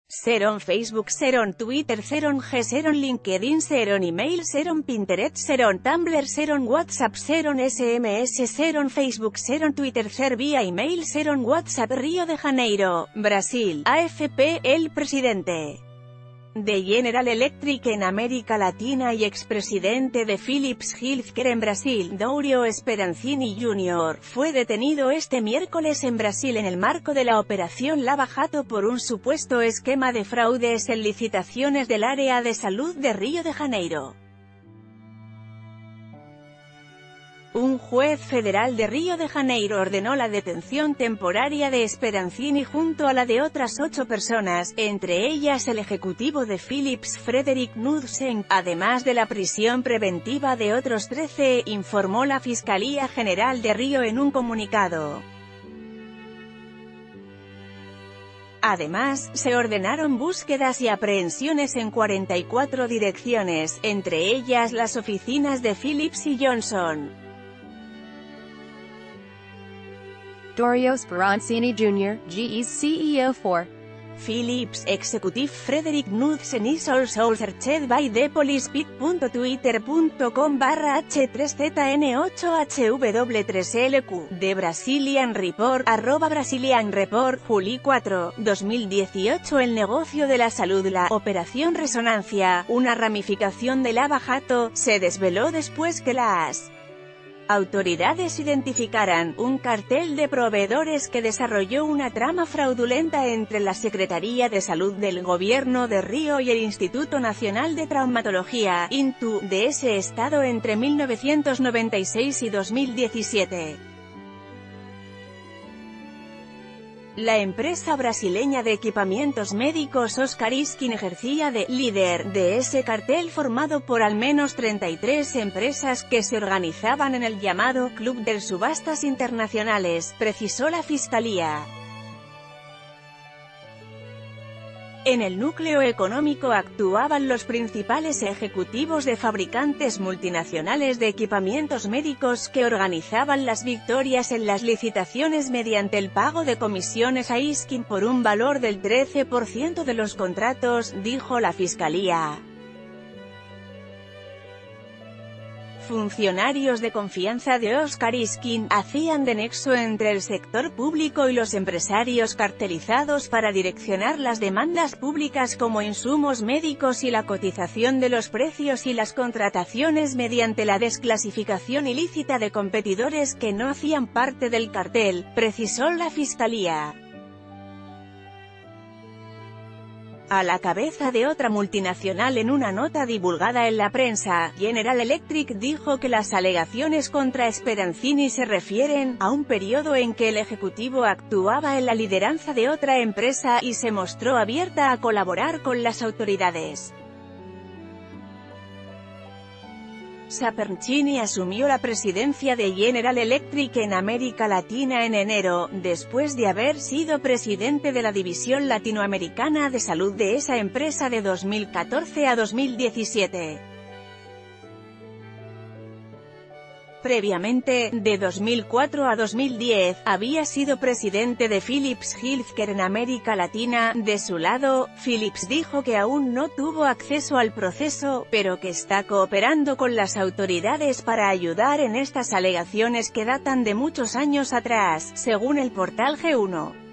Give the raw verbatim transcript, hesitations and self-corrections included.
Seron Facebook, Seron Twitter, Seron G, Seron LinkedIn, Seron Email, Seron Pinterest, Seron Tumblr, Seron WhatsApp, Seron S M S, Seron Facebook, Seron Twitter, Ser vía email, Seron WhatsApp. Río de Janeiro, Brasil. A F P, el presidente de General Electric en América Latina y expresidente de Philips Healthcare en Brasil, Dario Speranzini junior, fue detenido este miércoles en Brasil en el marco de la Operación Lava Jato por un supuesto esquema de fraudes en licitaciones del área de salud de Río de Janeiro. Un juez federal de Río de Janeiro ordenó la detención temporaria de Speranzini junto a la de otras ocho personas, entre ellas el ejecutivo de Philips Frederick Knudsen, además de la prisión preventiva de otros trece, informó la Fiscalía General de Río en un comunicado. Además, se ordenaron búsquedas y aprehensiones en cuarenta y cuatro direcciones, entre ellas las oficinas de Philips y Johnson. Dario Speranzini junior, G E's C E O for Philips Executive Frederick Knudsen is also searched by the police. Pit punto twitter punto com barra H tres Z N ocho H W tres L Q, The Brazilian Report, arroba Brazilian Report, Julio cuatro, dos mil dieciocho. El negocio de la salud. La Operación Resonancia, una ramificación de Lava Jato, se desveló después que las autoridades identificaran un cartel de proveedores que desarrolló una trama fraudulenta entre la Secretaría de Salud del Gobierno de Río y el Instituto Nacional de Traumatología, I N T U, de ese estado entre mil novecientos noventa y seis y dos mil diecisiete. La empresa brasileña de equipamientos médicos Oscar Isquin ejercía de líder de ese cartel formado por al menos treinta y tres empresas que se organizaban en el llamado Club de Subastas Internacionales, precisó la Fiscalía. En el núcleo económico actuaban los principales ejecutivos de fabricantes multinacionales de equipamientos médicos que organizaban las victorias en las licitaciones mediante el pago de comisiones a Isquin por un valor del trece por ciento de los contratos, dijo la Fiscalía. Funcionarios de confianza de Oscar Isquin hacían de nexo entre el sector público y los empresarios cartelizados para direccionar las demandas públicas como insumos médicos y la cotización de los precios y las contrataciones mediante la desclasificación ilícita de competidores que no hacían parte del cartel, precisó la Fiscalía. A la cabeza de otra multinacional. En una nota divulgada en la prensa, General Electric dijo que las alegaciones contra Speranzini se refieren a un periodo en que el ejecutivo actuaba en la lideranza de otra empresa y se mostró abierta a colaborar con las autoridades. Speranzini asumió la presidencia de General Electric en América Latina en enero, después de haber sido presidente de la división latinoamericana de salud de esa empresa de dos mil catorce a dos mil diecisiete. Previamente, de dos mil cuatro a dos mil diez, había sido presidente de Philips Healthcare en América Latina. De su lado, Philips dijo que aún no tuvo acceso al proceso, pero que está cooperando con las autoridades para ayudar en estas alegaciones que datan de muchos años atrás, según el portal G uno.